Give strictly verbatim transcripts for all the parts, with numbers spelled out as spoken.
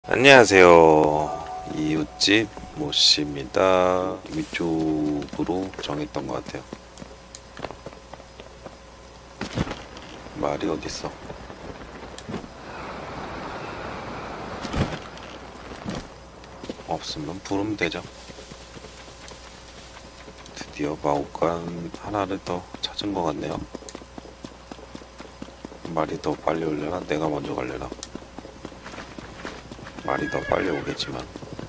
안녕하세요. 이웃집 모씨입니다. 위쪽으로 정했던 것 같아요. 말이 어딨어? 없으면 부르면 되죠. 드디어 마오간 하나를 더 찾은 것 같네요. 말이 더 빨리 올려나? 내가 먼저 갈려나? 말이 더 빨리 오겠지만.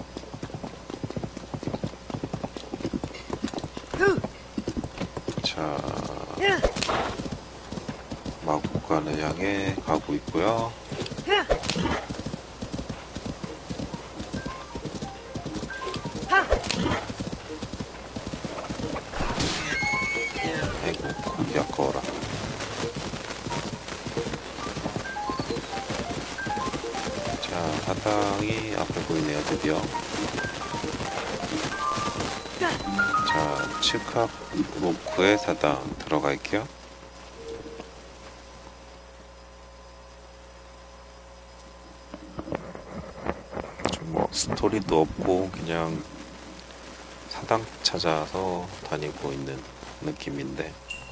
자, 마구간을 향해 가고 있고요. 아이고, 고기 아까워라. 자, 사당이 앞에 보이네요, 드디어. 자, 츠캅 로크의 사당 들어갈게요. 좀 뭐 스토리도 없고 그냥 사당 찾아서 다니고 있는 느낌인데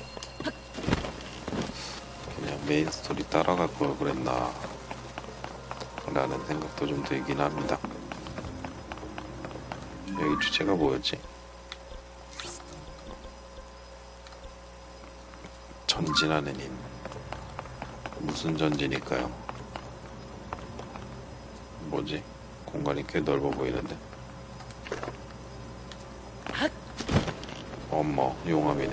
그냥 메인 스토리 따라갈 걸 그랬나 라는 생각도 좀 들긴 합니다. 여기 주제가 뭐였지? 전진하는 힘. 무슨 전진일까요? 뭐지? 공간이 꽤 넓어 보이는데. 어머, 용암이네.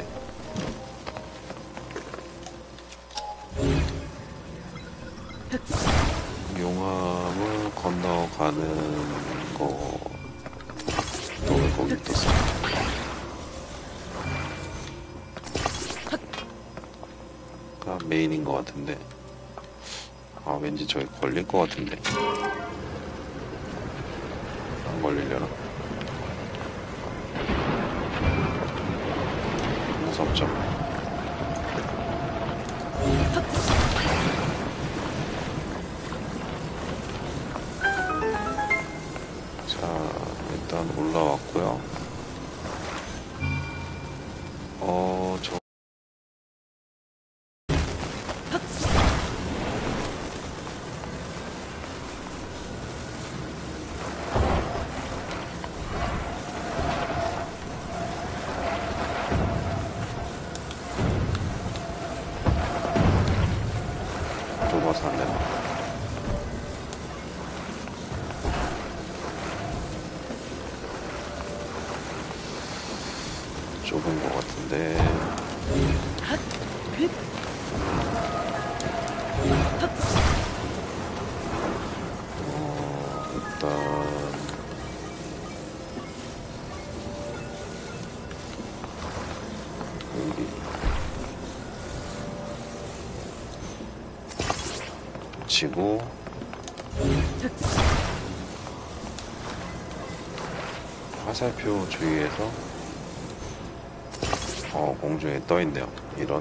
용암을 건너가는 거. 또 거기 떴어. 가 메인인 것 같은데. 아, 왠지 저기 걸릴 것 같은데. 안 걸리려나? 무섭죠? 자, 일단 올라왔고요. 어, 저 좁아서 안 되나? 좁은 것 같은데. 어, 일단 여기 붙이고 화살표 주위에서 어, 공중에 떠있네요. 이런.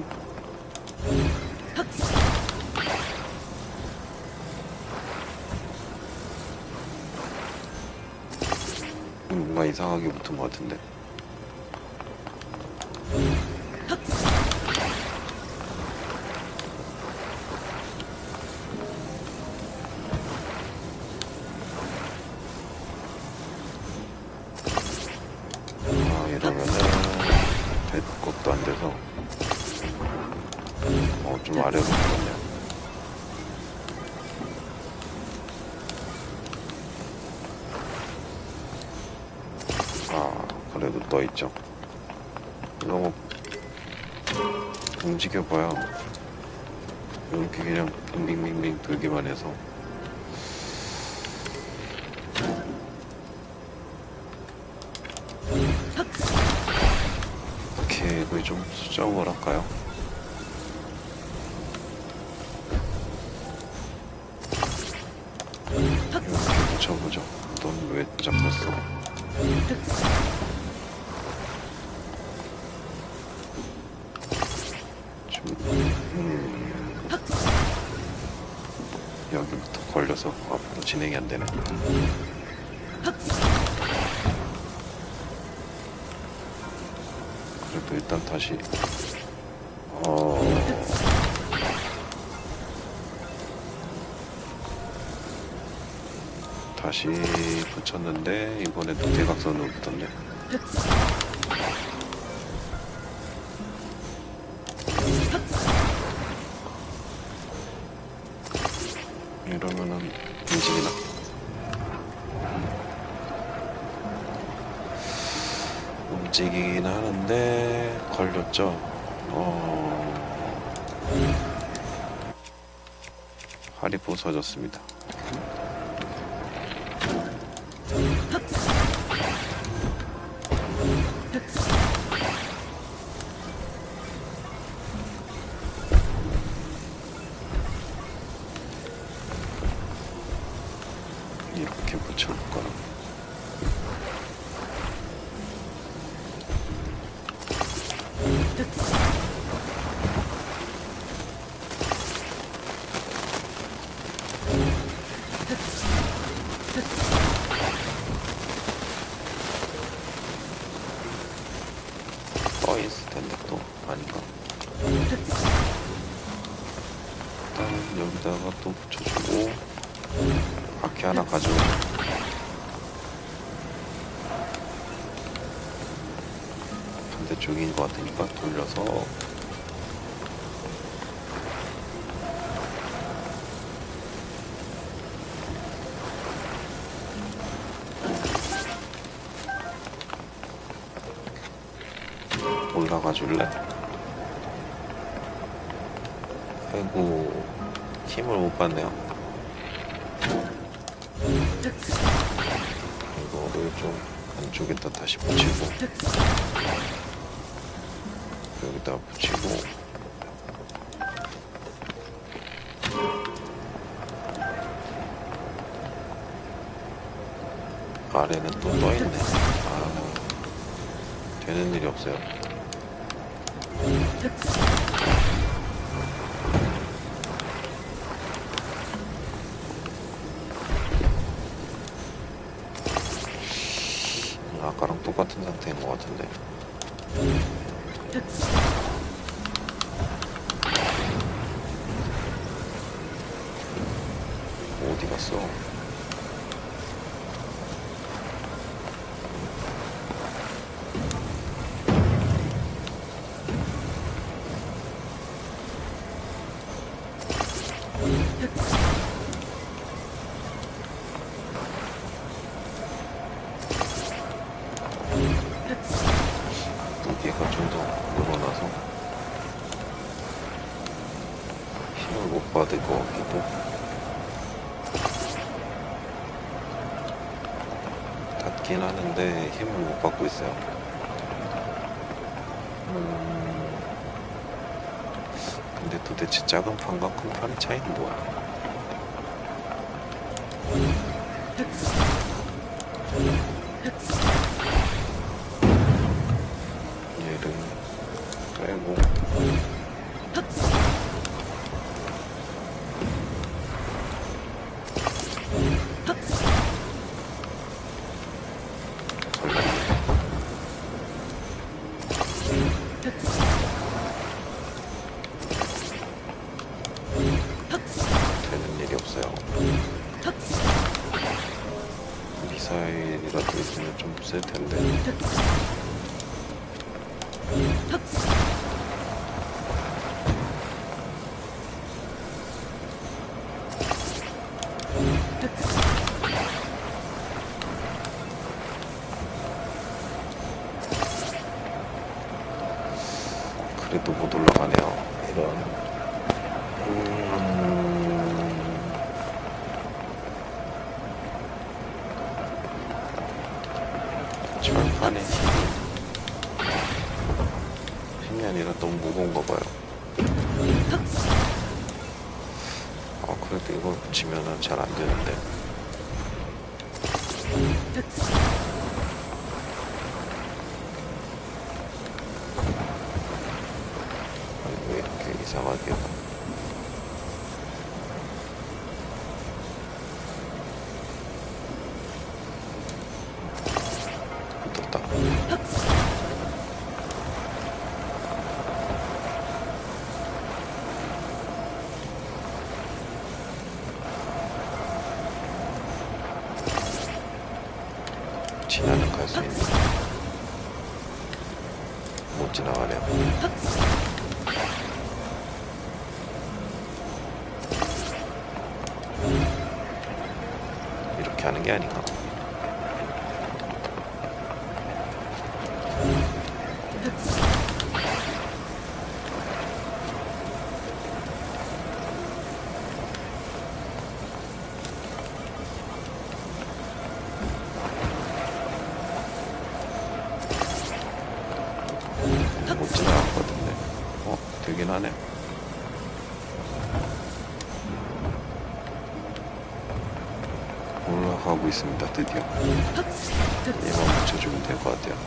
뭔가 이상하게 붙은 것 같은데. 아, 이러면은 될 것도 안 돼서 어, 좀 아래로 붙었네요. 아, 그래도 떠있죠. 이거 뭐 움직여봐요. 이렇게 그냥 빙빙빙빙 돌기만 해서. 객을 좀 수정을 할까요? 이렇게 붙여보죠. 넌 왜 잡혔어? 좀, 음, 여기부터 걸려서 앞 바로 진행이 안 되네. 그래도 일단 다시 어 다시 붙였는데 이번에도 대각선으로 붙었네. 이러면은 움직이나? 움직이긴 하는데 걸렸죠. 어... 활이 부서졌습니다. 이렇게 붙여볼까? 떠 있을 텐데 또 아닌가? 일단 여기다가 또 붙여주고 바퀴 하나 가지고 반대쪽인 것 같으니까 돌려서 올라가 줄래? 아이고 힘을 못 받네요. 이거를 좀 안쪽에다 다시 붙이고 여기다 붙이고 아래는 또 떠있네. 아, 되는 일이 없어요. 아까랑 똑같은 상태인 것 같은데. 어디 갔어? 무게가 좀 더 늘어나서 힘을 못 받을 것 같기도. 닿긴 하는데 힘을 못 받고 있어요. 음... 근데 도대체 작은 판과 큰 판의 차이는 뭐야? 얘를 빼고 되는 일이 없어요. 미사일이라도 있으면 좀 쓸 텐데. 그래도 못 올라가네요. 이런. 음... 철판에 힘이 힘이 아니라 너무 무거운가 봐요. 아, 그래도 이걸 붙이면은 잘 안 되는데. 아니, 왜 이렇게 이상하게. 지나는 갈 수 있는 못 지나가네요. 이렇게 하는 게 아닌가? 못 지나갔거든요. 어, 되긴 하네. 올라가고 있습니다. 드디어 얘만 붙여주면 될 것 같아요.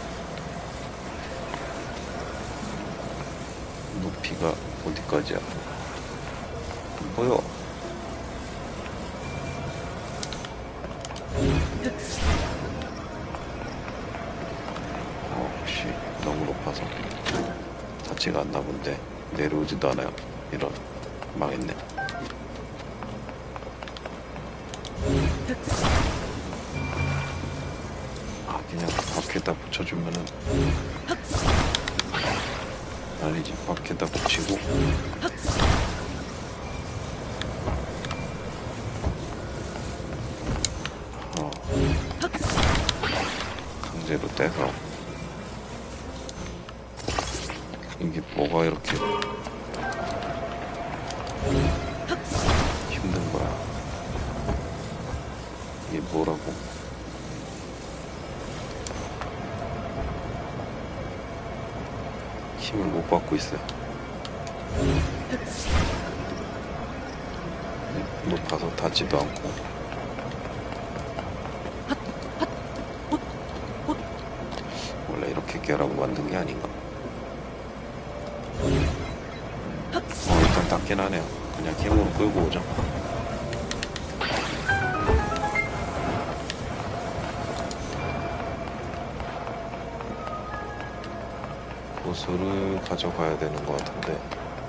높이가 어디까지야? 보여. 어, 혹시 너무 높아서 자체가 안 나본데 내려오지도 않아요. 이런, 망했네. 아, 그냥 밖에다 붙여주면은, 아니지, 밖에다 붙이고 어, 강제로 떼서. 이게 뭐가 이렇게 힘든 거야? 이게 뭐라고? 힘을 못 받고 있어요. 높아서 닿지도 않고. 원래 이렇게 깨라고 만든 게 아닌가? 어, 일단 닿긴 하네요. 그냥 힘으로 끌고 오죠. 보스를 가져가야 되는 것 같은데.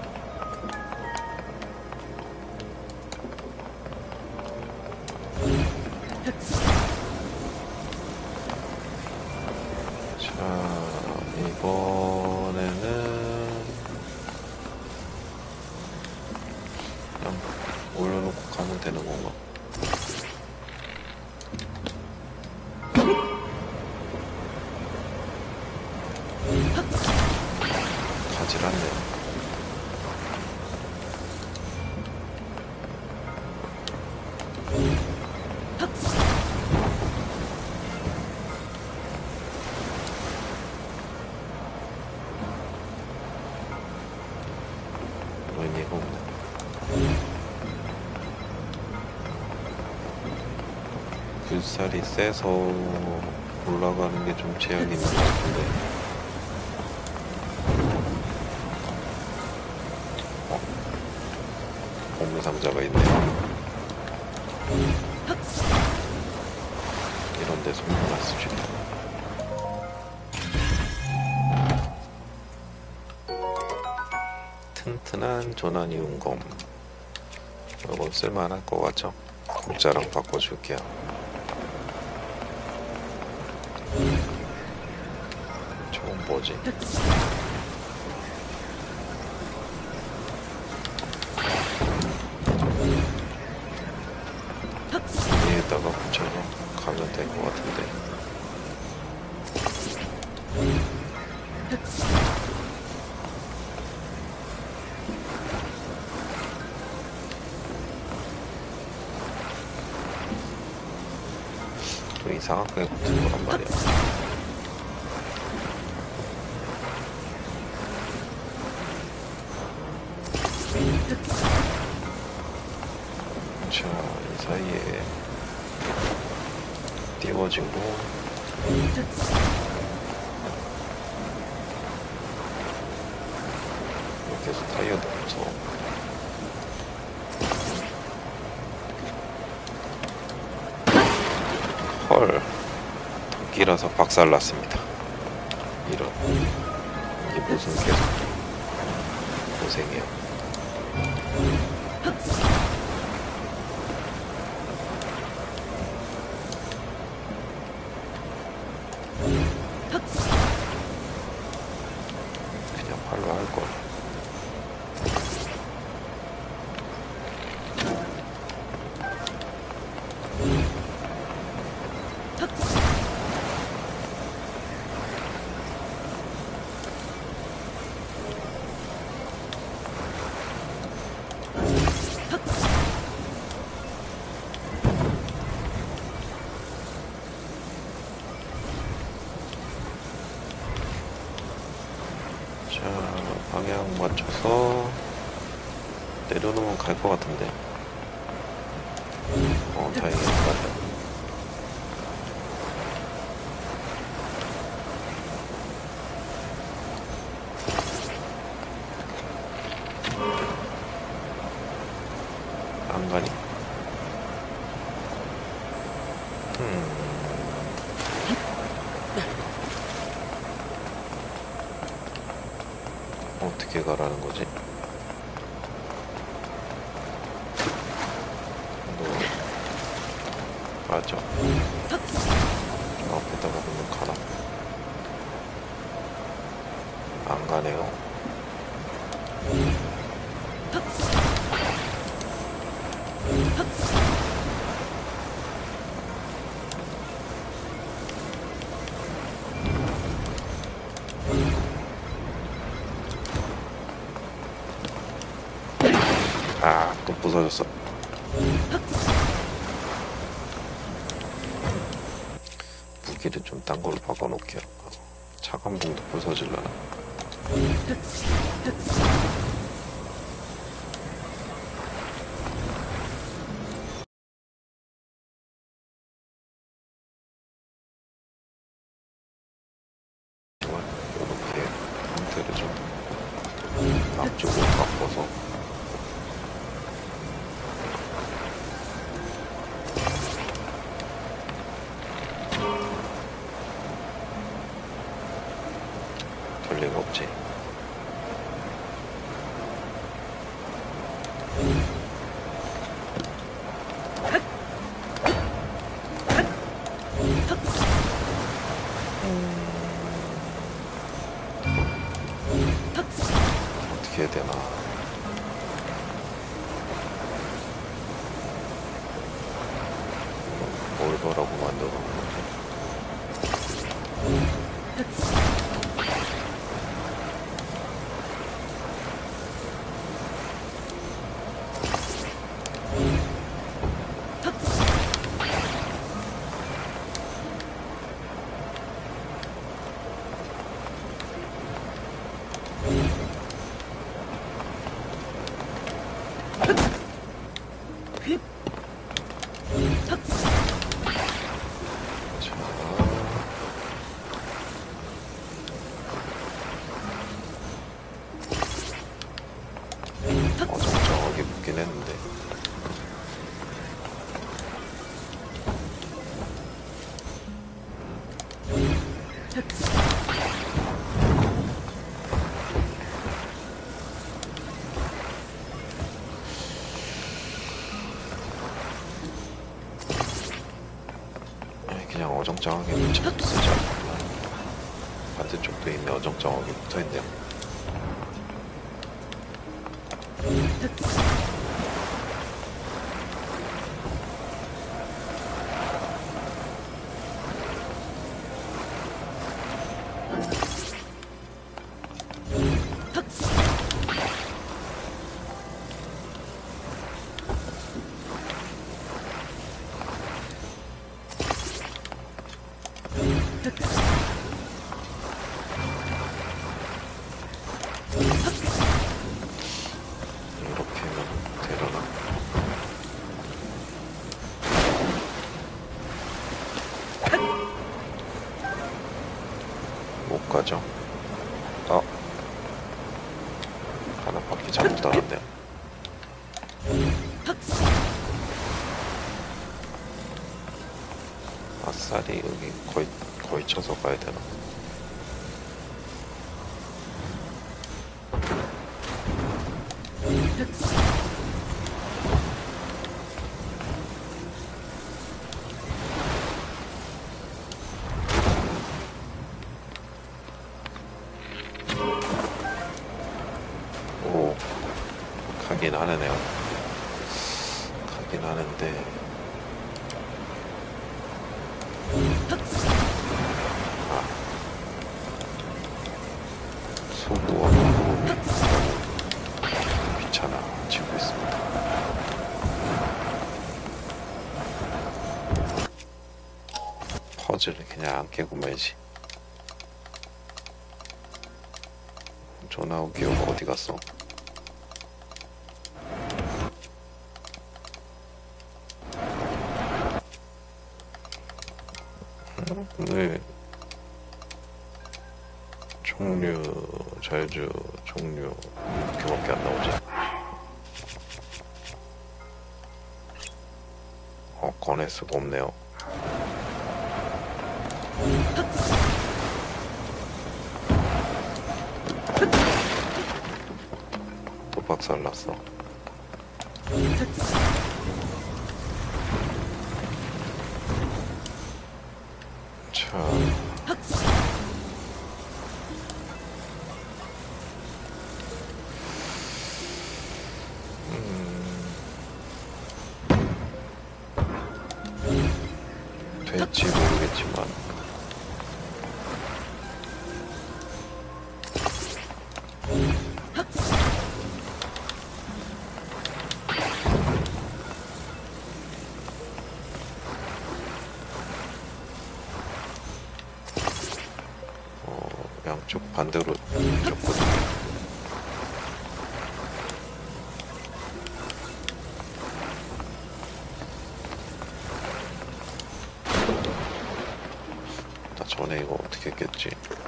자, 이번에는 그냥 올려놓고 가면 되는 건가? 가질 않네요. 의미가 없네. 불살이 세서 올라가는 게 좀 제약이 있는 것 같은데. 어? 공유상자가 있네요. 이런 데서 몰랐습니다. 튼튼한 조난이 운검. 이건 쓸만할 것 같죠? 공짜랑 바꿔줄게요. 저건 뭐지? 위에다가 붙여서 가면 될 것 같은데. 또 이상하게 붙은 거란 말이야. 자, 이 사이에 띄워지고 이렇게 해서 타이어도 없어. 헐, 토끼라서 박살났습니다. 이런, 이게 무슨 계속 고생이야. 걸. 자, 방향 맞춰서 내려놓으면 갈 것 같은데. 어, 다행히 안 가네. 안 가니? 음. 어떻게 가라는 거지? 너 맞아. 앞에다가 그냥 가라. 안 가네요. 아, 또 부서졌어. 무기를 좀 딴 걸로 바꿔놓게요. 차관봉도 부서질라나. 이렇게 형태를 좀 앞쪽으로 바꿔서 될 리가 없지. 어떻게 해야 되나. 뭘 거라고 만들어 놓은 거지? 어정쩡하게 붙긴 했는데. 아니, 그냥 어정쩡하게 붙여 쓰자. 반대쪽도 이미 어정쩡하게 붙어있네요. 이렇게 하면 되려나? 못 가죠? 아, 하나 바퀴 잘못 달았네요. 아싸리 여기 거의 거의 쳐서 가야 되나? 가긴 하네요. 가긴 하는데 아 소부와 소부를 귀찮아 치고 있습니다. 퍼즐을 그냥 안 깨고 말지. 전화 오기요가 어디 갔어? 오늘 종류, 절주, 종류 이렇게밖에 안 나오지. 어, 꺼낼 수가 없네요. 또 박살났어. 자, 음, 될지 모르겠지만 어, 양쪽 반대로 줬거든요. 나 전에 이거 어떻게 했겠지?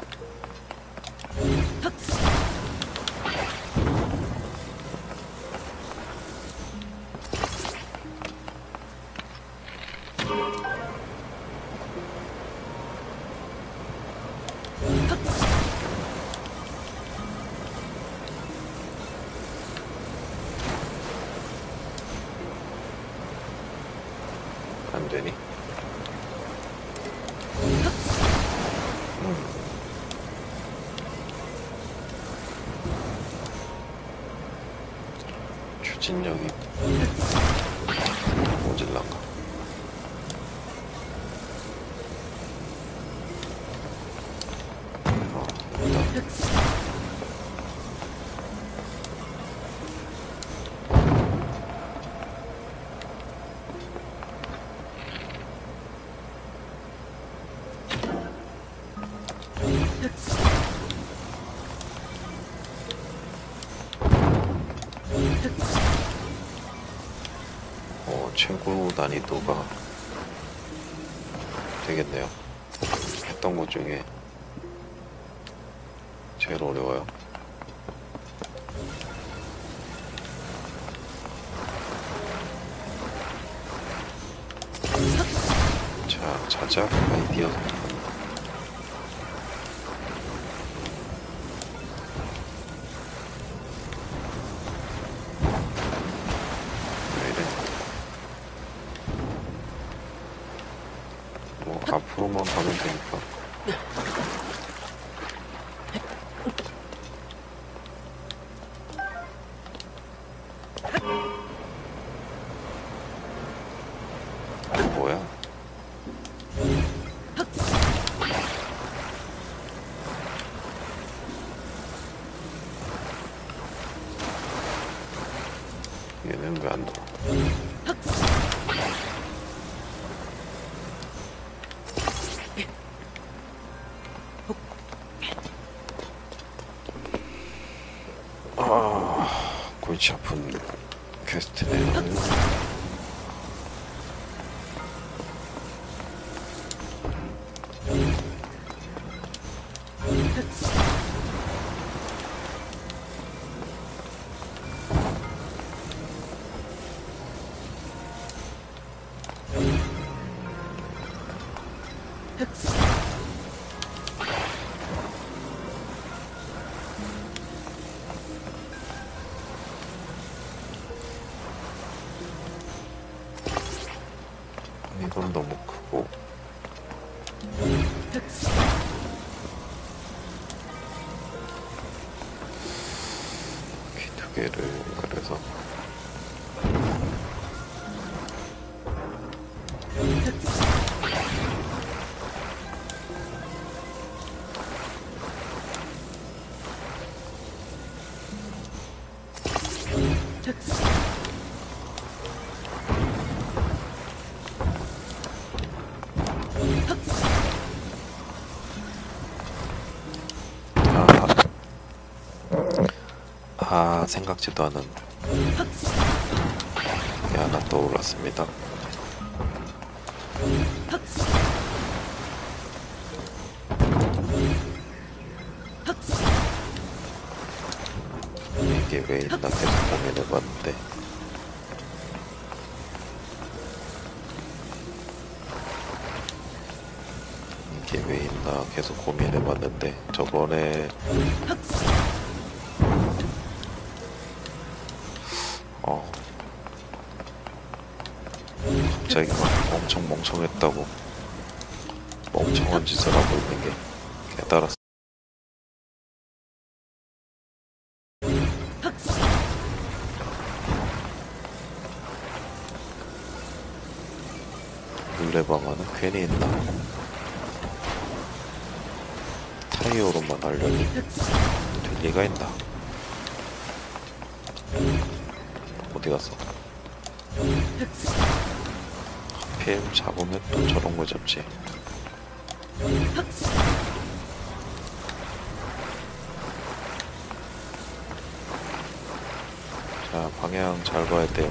안 되니? 음. 추진력이 모질란가? 어, 일단 어, 최고 난이도가 되겠네요. 했던 것 중에 제일 어려워요. 자, 자작 아이디어 왜 이래? 뭐 앞으로만 가면 되니까. 뭐야? 얘는 왜 안 들어? 아, 골치 아픈 퀘스트네요. 이건 너무 크고 기둥 개를 그래서 아, 생각지도 않은 게 하나 떠올랐습니다. 이게 왜 있나 계속 고민해봤는데 이게 왜 있나 계속 고민해봤는데 저번에 어 갑자기 막 엄청 멍청했다고 멍청한 짓을 하고 있는 게 깨달았어. 물레방아는 괜히 있나? 타이어로만 하려니 될 리가 있나? 어디 갔어? 하필 잡으면 또 저런 거 잡지. 자, 방향 잘 봐야 돼요.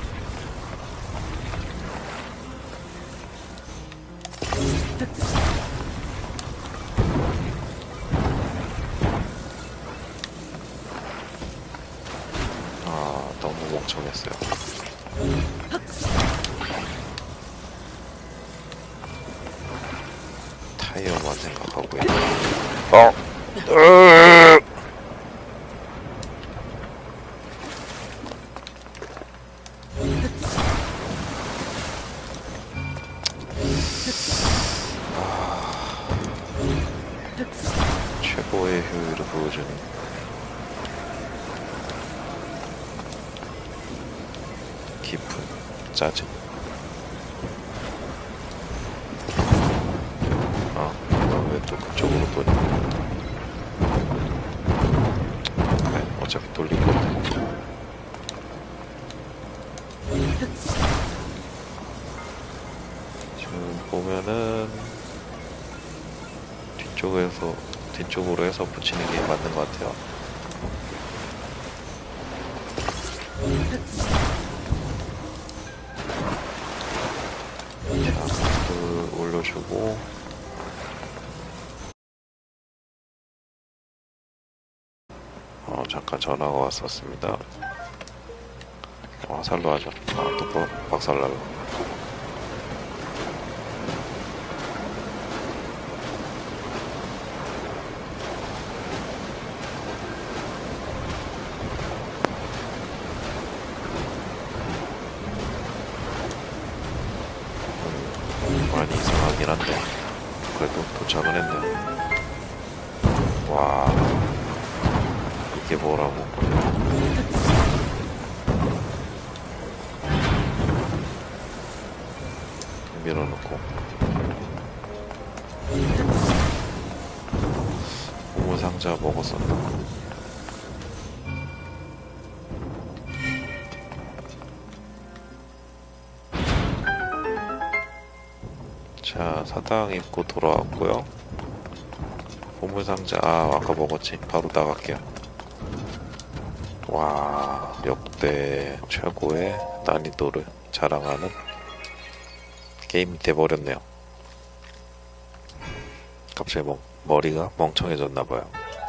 아, 너무 멍청했어요. 타이어만 생각하고 있네. 어! 으으으으! 최고의 효율을 보여주는 깊은 짜증. 아, 나 왜 또 그쪽으로 도니? 네, 어차피 돌릴 건데. 지금 보면은 뒤쪽에서 뒤쪽으로 해서 붙이는 게 맞는 것 같아요. 자, 그 올려주고 어 잠깐 전화가 왔었습니다. 어, 살로 하죠. 아, 또 박살날라. 많이 이상하긴 한데 그래도 도착은 했네요. 와, 이게 뭐라고. 밀어놓고 보물상자 먹었었나. 자, 사당 입고 돌아왔고요. 보물상자, 아, 아까 먹었지. 바로 나갈게요. 와, 역대 최고의 난이도를 자랑하는 게임이 돼버렸네요. 갑자기 뭐, 머리가 멍청해졌나봐요.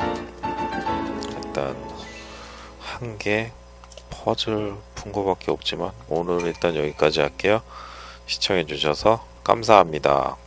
일단 한 개 퍼즐 푼 거밖에 없지만 오늘 일단 여기까지 할게요. 시청해주셔서 감사합니다.